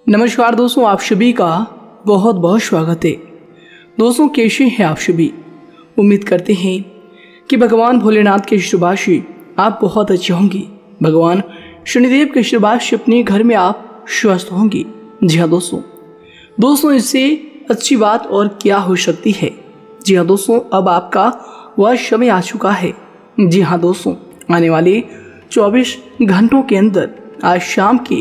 नमस्कार दोस्तों, आप सभी का बहुत बहुत स्वागत है। दोस्तों, कैसे हैं आप सभी? उम्मीद करते हैं कि भगवान भोलेनाथ के आशीर्वाद से आप बहुत अच्छे होंगे। भगवान शनिदेव के आशीर्वाद से अपने घर में आप स्वस्थ होंगे। जी हाँ दोस्तों, इससे अच्छी बात और क्या हो सकती है। जी हाँ दोस्तों, अब आपका वह समय आ चुका है। जी हाँ दोस्तों, आने वाले 24 घंटों के अंदर आज शाम के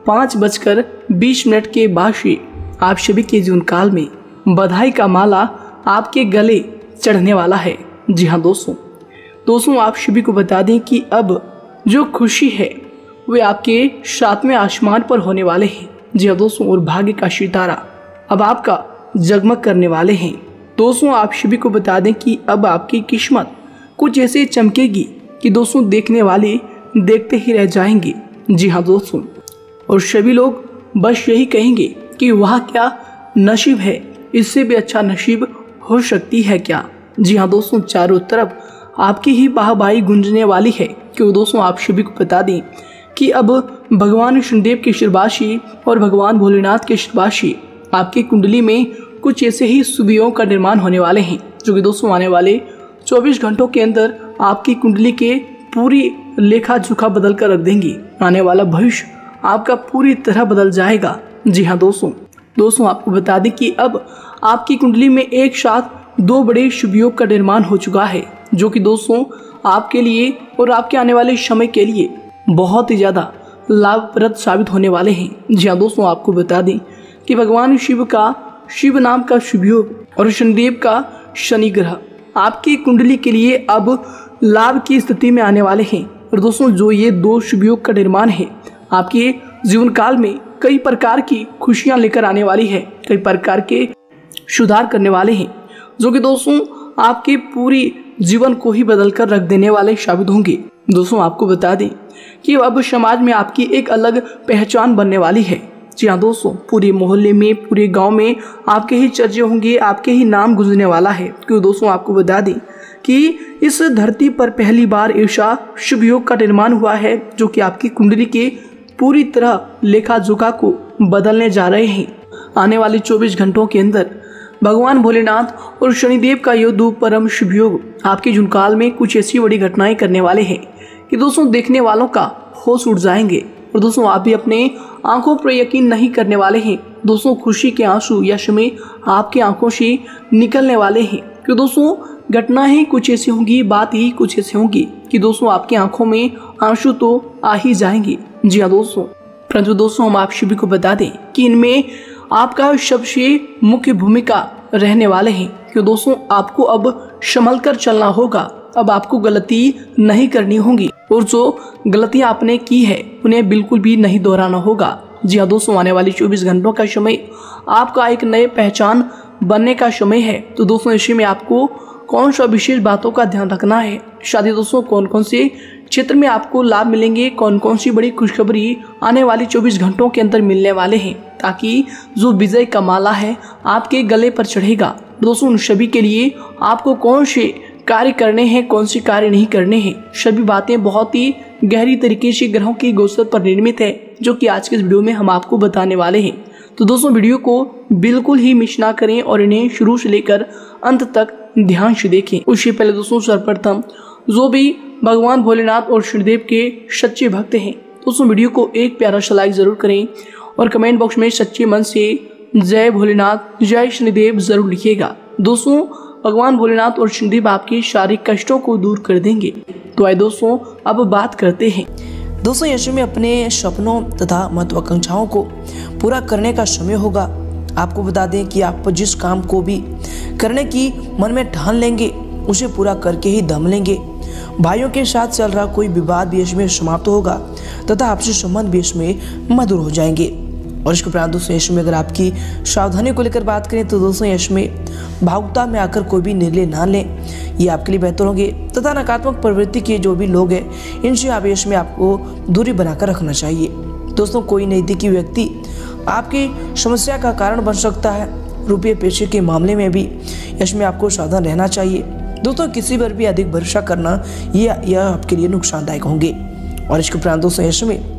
5:20 के बाद से आप सभी के जीवन काल में बधाई का माला आपके गले चढ़ने वाला है। जी हाँ दोस्तों, आप सभी को बता दें कि अब जो खुशी है वे आपके 7वें आसमान पर होने वाले हैं। जी हाँ दोस्तों, और भाग्य का सितारा अब आपका जगमग करने वाले हैं। दोस्तों, आप सभी को बता दें कि अब आपकी किस्मत कुछ ऐसे चमकेगी कि दोस्तों देखने वाले देखते ही रह जाएंगे। जी हाँ दोस्तों, और सभी लोग बस यही कहेंगे कि वह क्या नसीब है, इससे भी अच्छा नसीब हो सकती है क्या। जी हाँ दोस्तों, चारों तरफ आपकी ही वाहवाही गूंजने वाली है। क्योंकि दोस्तों आप सभी को बता दें कि अब भगवान शनिदेव के आशीर्वाद से और भगवान भोलेनाथ के आशीर्वाद से आपकी कुंडली में कुछ ऐसे ही शुभियों का निर्माण होने वाले हैं, जो कि दोस्तों आने वाले 24 घंटों के अंदर आपकी कुंडली के पूरी लेखा जोखा बदल कर रख देंगी। आने वाला भविष्य आपका पूरी तरह बदल जाएगा। जी हाँ दोस्तों, आपको बता दें कि अब आपकी कुंडली में एक साथ 2 बड़े शुभ योग का निर्माण हो चुका है, जो कि दोस्तों आपके लिए और आपके आने वाले समय के लिए बहुत ही ज़्यादा लाभप्रद साबित होने वाले हैं। जी हाँ दोस्तों, आपको बता दें कि भगवान शिव का शिव नाम का शुभ योग और शनिदेव का शनि ग्रह आपकी कुंडली के लिए अब लाभ की स्थिति में आने वाले हैं। और दोस्तों, जो ये 2 शुभ योग का निर्माण है आपके जीवन काल में कई प्रकार की खुशियां लेकर आने वाली है, कई प्रकार के सुधार करने वाले हैं, जो कि दोस्तों आपके पूरी जीवन को ही बदल कर रख देने वाले साबित होंगे। दोस्तों, आपको बता दें कि अब समाज में आपकी एक अलग पहचान बनने वाली है। जी हाँ दोस्तों, पूरे मोहल्ले में, पूरे गांव में आपके ही चर्चे होंगे, आपके ही नाम गुजरने वाला है। क्योंकि दोस्तों आपको बता दें कि इस धरती पर पहली बार ऐसा शुभ योग का निर्माण हुआ है, जो कि आपकी कुंडली के पूरी तरह लेखा जोखा को बदलने जा रहे हैं। आने वाले 24 घंटों के अंदर भगवान भोलेनाथ और शनिदेव का ये 2 परम शुभ योग आपके जुनकाल में कुछ ऐसी बड़ी घटनाएं करने वाले हैं कि दोस्तों देखने वालों का होश उड़ जाएंगे। और दोस्तों आप भी अपने आंखों पर यकीन नहीं करने वाले हैं। दोस्तों खुशी के आंसू या समय आपके आंखों से निकलने वाले हैं। कि दोस्तों घटनाएं कुछ ऐसी होंगी, बात ही कुछ ऐसी होंगी कि दोस्तों आपकी आंखों में आंसू तो आ ही जाएंगे। जी हाँ दोस्तों, परंतु दोस्तों हम आप सभी को बता दें कि इनमें आपका सबसे मुख्य भूमिका रहने वाले हैं। कि दोस्तों आपको अब संभल कर चलना होगा। अब आपको गलती नहीं करनी होगी और जो गलतियां आपने की है उन्हें बिल्कुल भी नहीं दोहराना होगा। जी हाँ दोस्तों, आने वाले 24 घंटों का समय आपका एक नए पहचान बनने का समय है। तो दोस्तों इसी में आपको कौन सा विशेष बातों का ध्यान रखना है, शादी दोस्तों कौन कौन से क्षेत्र में आपको लाभ मिलेंगे, कौन कौन सी बड़ी खुशखबरी आने वाली 24 घंटों के अंदर मिलने वाले हैं, ताकि जो विजय का माला है आपके गले पर चढ़ेगा। दोस्तों उन सभी के लिए आपको कौन से कार्य करने हैं, कौन से कार्य नहीं करने हैं, सभी बातें बहुत ही गहरी तरीके से ग्रहों की गोचर पर निर्मित है, जो कि आज के इस वीडियो में हम आपको बताने वाले हैं। तो दोस्तों वीडियो को बिल्कुल ही मिस ना करें और इन्हें शुरू से लेकर अंत तक ध्यान से देखें। उससे पहले दोस्तों सर्वप्रथम जो भी भगवान भोलेनाथ और शनिदेव के सच्चे भक्त हैं, दोस्तों वीडियो को एक प्यारा सा लाइक जरूर करें और कमेंट बॉक्स में सच्चे मन से जय भोलेनाथ जय शनिदेव जरूर लिखिएगा। दोस्तों भगवान भोलेनाथ और शनिदेव आपके शारीरिक कष्टों को दूर कर देंगे। तो आइए दोस्तों अब बात करते हैं। दोस्तों यश में अपने सपनों तथा महत्वाकांक्षाओं को पूरा करने का समय होगा। आपको बता दें कि आप जिस काम को भी करने की मन में ठान लेंगे उसे पूरा करके ही दम लेंगे। भाइयों के साथ चल रहा कोई विवाद भी इसमें समाप्त होगा तथा आपसी संबंध भी इसमें मधुर हो जाएंगे। और इसके उपरांत दोस्तों यश में अगर आपकी सावधानी को लेकर बात करें तो दोस्तों यश में भावुकता में आकर कोई भी निर्णय ना लें, ये आपके लिए बेहतर होंगे। तथा नकारात्मक प्रवृत्ति के जो भी लोग हैं इनसे आप यश में आपको दूरी बनाकर रखना चाहिए। दोस्तों कोई नज़दीकी व्यक्ति आपकी समस्या का कारण बन सकता है। रुपये पैसे के मामले में भी यश में आपको सावधान रहना चाहिए। दोस्तों किसी पर भी अधिक भरोसा करना यह आपके लिए नुकसानदायक होंगे। और इसके उपरांत दोस्तों यश में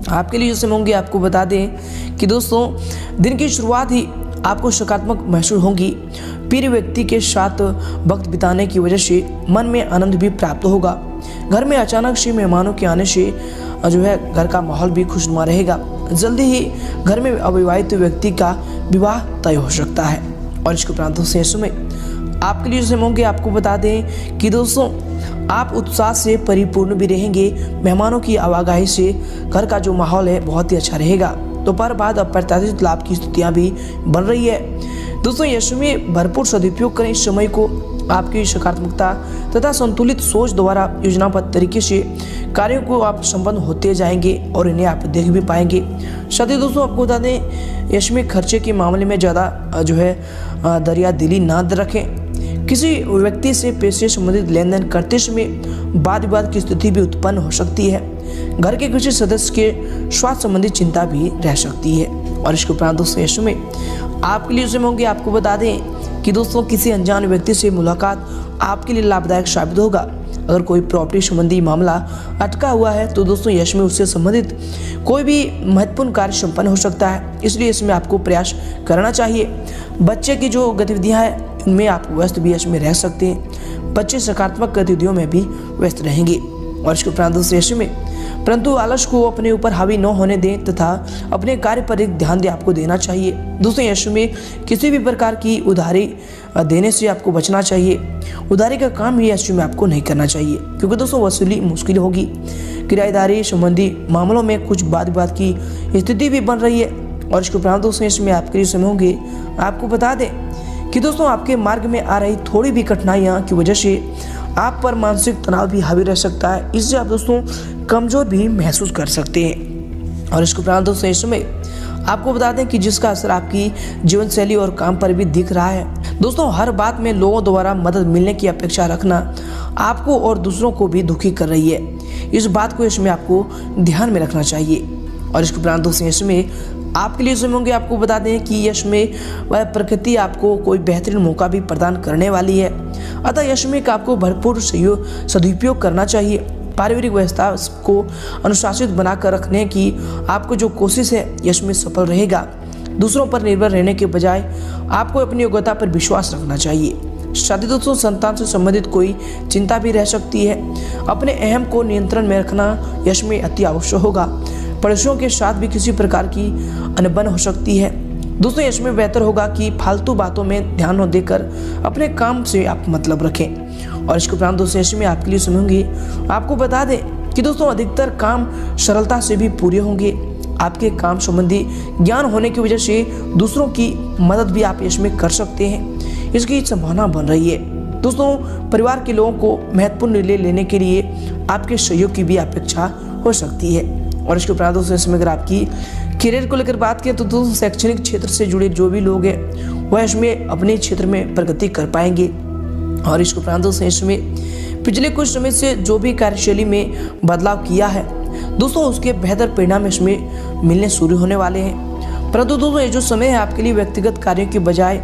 आपके लिए जो समय होंगे आपको बता दें कि दोस्तों दिन की शुरुआत ही आपको सकारात्मक महसूस होगी। प्रिय व्यक्ति के साथ वक्त बिताने की वजह से मन में आनंद भी प्राप्त होगा। घर में अचानक से मेहमानों के आने से जो है घर का माहौल भी खुशनुमा रहेगा। जल्दी ही घर में अविवाहित व्यक्ति का विवाह तय हो सकता है। और इसके उपरांत दोस्तों समय आपके लिए जो होंगे आपको बता दें कि दोस्तों आप उत्साह से परिपूर्ण भी रहेंगे। मेहमानों की आवाजाही से घर का जो माहौल है बहुत ही अच्छा रहेगा। दोपहर बाद अप्रत्याशित लाभ की स्थितियां भी बन रही है। दोस्तों यह समय भरपूर सदुपयोग करें। इस समय को आपकी सकारात्मकता तथा संतुलित सोच द्वारा योजनाबद्ध तरीके से कार्यों को आप संपन्न होते जाएंगे और इन्हें आप देख भी पाएंगे। साथ ही दोस्तों आपको बता दें यश में खर्चे के मामले में ज़्यादा जो है दरिया दिली ना रखें। किसी व्यक्ति से पैसे संबंधित लेन देन करते समय वाद विवाद की स्थिति भी उत्पन्न हो सकती है। घर के किसी सदस्य के स्वास्थ्य संबंधी चिंता भी रह सकती है। और इसके उपरांत दोस्तों यश में आपके लिए समय होंगे आपको बता दें कि दोस्तों किसी अनजान व्यक्ति से मुलाकात आपके लिए लाभदायक साबित होगा। अगर कोई प्रॉपर्टी संबंधी मामला अटका हुआ है तो दोस्तों यश में उससे संबंधित कोई भी महत्वपूर्ण कार्य संपन्न हो सकता है, इसलिए इसमें आपको प्रयास करना चाहिए। बच्चे की जो गतिविधियां हैं उनमें आप व्यस्त भी यश में रह सकते हैं। बच्चे सकारात्मक गतिविधियों में भी व्यस्त रहेंगे। और इसके उपरांत दोस्तों यश में परंतु आलस को अपने ऊपर हावी न होने दें तथा अपने कार्य पर एक ध्यान आपको देना चाहिए। दोस्तों यश में किसी भी प्रकार की उधारी देने से आपको बचना चाहिए। उधारी का काम ही यश में आपको नहीं करना चाहिए, क्योंकि दोस्तों वसूली मुश्किल होगी। किराएदारी संबंधी मामलों में कुछ वाद विवाद की स्थिति भी बन रही है। और इसके उपरांत दोस्तों इसमें आपके लिए समय होंगे आपको बता दें कि दोस्तों आपके मार्ग में आ रही थोड़ी भी कठिनाइयाँ की वजह से आप पर मानसिक तनाव भी हावी रह सकता है। इससे आप दोस्तों कमजोर भी महसूस कर सकते हैं। और इसके उपरांत दोस्तों इस समय आपको बता दें कि जिसका असर आपकी जीवन शैली और काम पर भी दिख रहा है। दोस्तों हर बात में लोगों द्वारा मदद मिलने की अपेक्षा रखना आपको और दूसरों को भी दुखी कर रही है। इस बात को इसमें आपको ध्यान में रखना चाहिए। और इसके उपरांत दोस्तों इसमें आपके लिए समय होंगे आपको बता दें कि यश में वह प्रकृति आपको कोई बेहतरीन मौका भी प्रदान करने वाली है। अतः यश में आपको भरपूर सदुपयोग करना चाहिए। पारिवारिक व्यवस्था को अनुशासित बनाकर रखने की आपको जो कोशिश है यश में सफल रहेगा। दूसरों पर निर्भर रहने के बजाय आपको अपनी योग्यता पर विश्वास रखना चाहिए। शादी दोस्तों संतान से संबंधित कोई चिंता भी रह सकती है। अपने अहम को नियंत्रण में रखना यश में अति आवश्यक होगा। पड़ोसियों के साथ भी किसी प्रकार की अनबन हो सकती है। दोस्तों इसमें बेहतर होगा कि फालतू बातों में ध्यान न देकर अपने काम से आप मतलब रखें। और इसके उपरांत दोस्तों इसमें आपके लिए समय होंगे आपको बता दें कि दोस्तों अधिकतर काम सरलता से भी पूरे होंगे। आपके काम संबंधी ज्ञान होने की वजह से दूसरों की मदद भी आप इसमें कर सकते हैं, इसकी संभावना बन रही है। दोस्तों परिवार के लोगों को महत्वपूर्ण निर्णय लेने के लिए आपके सहयोग की भी अपेक्षा हो सकती है। और इसके उपरांत दोस्तों इसमें अगर आपकी करियर को लेकर बात करें तो दोस्तों शैक्षणिक क्षेत्र से जुड़े जो भी लोग हैं वह इसमें अपने क्षेत्र में प्रगति कर पाएंगे। और इसके उपरांत दोस्तों इसमें पिछले कुछ समय से जो भी कार्यशैली में बदलाव किया है दोस्तों उसके बेहतर परिणाम इसमें मिलने शुरू होने वाले हैं। परंतु दोस्तों ये जो समय है आपके लिए व्यक्तिगत कार्यों के बजाय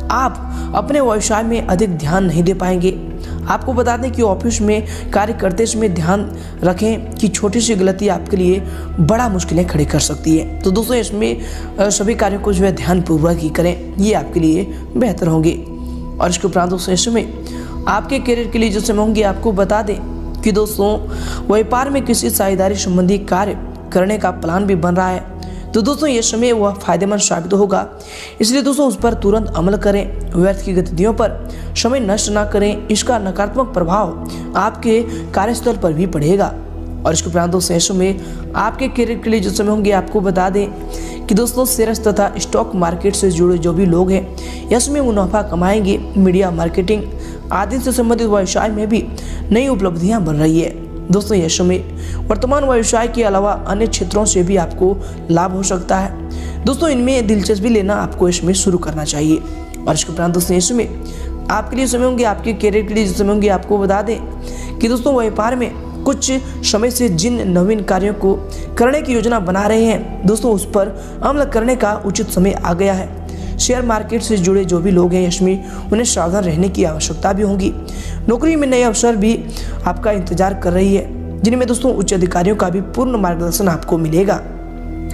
आप अपने व्यवसाय में अधिक ध्यान नहीं दे पाएंगे। आपको बता दें कि ऑफिस में कार्य करते समय ध्यान रखें कि छोटी सी गलती आपके लिए बड़ा मुश्किलें खड़ी कर सकती है। तो दोस्तों इसमें सभी कार्यों को जो है ध्यानपूर्वक ही करें, ये आपके लिए बेहतर होंगे। और इसके उपरांत दोस्तों इसमें आपके करियर के लिए जो समय होंगे आपको बता दें कि दोस्तों व्यापार में किसी साझेदारी संबंधी कार्य करने का प्लान भी बन रहा है। तो दोस्तों ये समय वह फायदेमंद साबित होगा, इसलिए दोस्तों उस पर तुरंत अमल करें। व्यर्थ की गतिविधियों पर समय नष्ट ना करें, इसका नकारात्मक प्रभाव आपके कार्यस्थल पर भी पड़ेगा। और इसके उपरांत दोस्तों इस समय आपके करियर के लिए जो समय होंगे आपको बता दें कि दोस्तों शेयर्स तथा स्टॉक मार्केट से जुड़े जो भी लोग हैं इसमें मुनाफा कमाएंगे। मीडिया मार्केटिंग आदि से संबंधित व्यवसाय में भी नई उपलब्धियां बन रही है। दोस्तों यश में वर्तमान व्यवसाय के अलावा अन्य क्षेत्रों से भी आपको लाभ हो सकता है। दोस्तों इनमें दिलचस्पी लेना आपको इसमें शुरू करना चाहिए। और इसके उपरांत दोस्तों इसमें आपके लिए समय होंगे आपके करियर के लिए समय होंगे आपको बता दें कि दोस्तों व्यापार में कुछ समय से जिन नवीन कार्यों को करने की योजना बना रहे हैं दोस्तों उस पर अमल करने का उचित समय आ गया है। शेयर मार्केट से जुड़े जो भी लोग हैं इसमें उन्हें सावधान रहने की आवश्यकता भी होगी। नौकरी में नए अवसर भी आपका इंतजार कर रही है, जिनमें दोस्तों उच्च अधिकारियों का भी पूर्ण मार्गदर्शन आपको मिलेगा।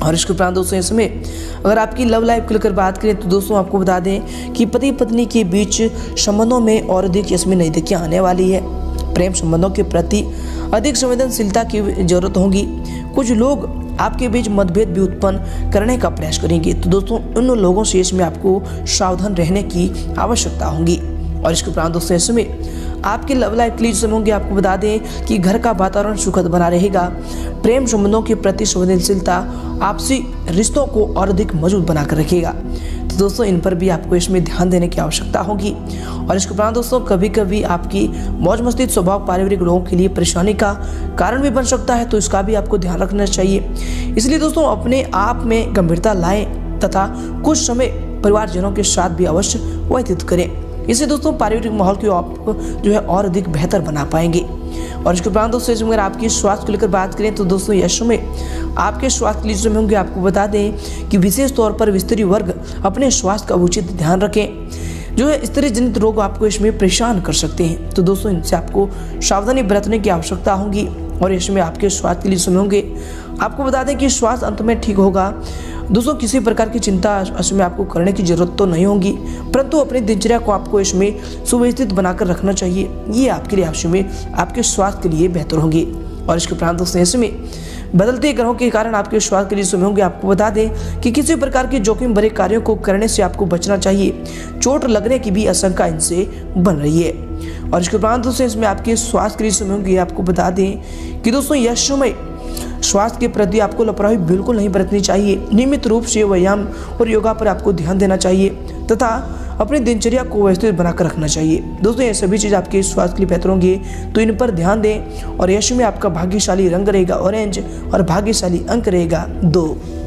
और इसके उपरांत दोस्तों इसमें अगर आपकी लव लाइफ को लेकर बात करें तो दोस्तों आपको बता दें कि पति पत्नी के बीच संबंधों में और अधिक इसमें नज़दीकी आने वाली है। प्रेम संबंधों के प्रति अधिक संवेदनशीलता की जरूरत होगी। कुछ लोग आपके बीच मतभेद भी उत्पन्न करने का प्रयास करेंगे, तो दोस्तों उन लोगों से इसमें आपको सावधान रहने की आवश्यकता होगी। और इसके उपरांत दोस्तों इसमें आपके लव लाइफ के लिए समय होंगे, आपको बता दें कि घर का वातावरण सुखद बना रहेगा। प्रेम संबंधों के प्रति संवेदनशीलता आपसी रिश्तों को और अधिक मजबूत बनाकर रखेगा, तो दोस्तों इन पर भी आपको इसमें ध्यान देने की आवश्यकता होगी। और इसके उपरांत दोस्तों कभी कभी आपकी मौज मस्ती स्वभाव पारिवारिक लोगों के लिए परेशानी का कारण भी बन सकता है, तो इसका भी आपको ध्यान रखना चाहिए। इसलिए दोस्तों अपने आप में गंभीरता लाएं तथा कुछ समय परिवारजनों के साथ भी अवश्य व्यतीत करें। इससे दोस्तों पारिवारिक माहौल को आप जो है और अधिक बेहतर बना पाएंगे। और इसके उपरांत दोस्तों अगर आपकी स्वास्थ्य को लेकर बात करें तो दोस्तों यह समय आपके स्वास्थ्य के लिए समय होंगे, आपको बता दें कि विशेष तौर पर स्त्री वर्ग अपने स्वास्थ्य का उचित ध्यान रखें। जो है स्त्री जनित रोग आपको इसमें परेशान कर सकते हैं, तो दोस्तों इनसे आपको सावधानी बरतने की आवश्यकता होगी। और इसमें आपके स्वास्थ्य के लिए समय होंगे, आपको बता दें कि स्वास्थ्य अंत में ठीक होगा। दोस्तों किसी प्रकार की चिंता इसमें आपको करने की जरूरत तो नहीं होगी, परंतु अपनी दिनचर्या को आपको इसमें सुव्यवस्थित बनाकर रखना चाहिए। ये आपके लिए इसमें आपके स्वास्थ्य के लिए बेहतर होंगी। और इसके उपरांत दोस्तों इसमें बदलते ग्रहों के कारण आपके स्वास्थ्य के लिए समय होंगे, आपको बता दें कि किसी प्रकार के जोखिम भरे कार्यों को करने से आपको बचना चाहिए। चोट लगने की भी आशंका इनसे बन रही है। और इसके उपरांत दोस्तों इसमें आपके स्वास्थ्य के लिए समय होंगे, आपको बता दें कि दोस्तों यह समय स्वास्थ्य के प्रति आपको लापरवाही बिल्कुल नहीं बरतनी चाहिए। नियमित रूप से व्यायाम और योगा पर आपको ध्यान देना चाहिए तथा अपनी दिनचर्या को व्यवस्थित बनाकर रखना चाहिए। दोस्तों ये सभी चीज़ आपके स्वास्थ्य के लिए बेहतर होंगी, तो इन पर ध्यान दें। और यश में आपका भाग्यशाली रंग रहेगा ऑरेंज और भाग्यशाली अंक रहेगा 2।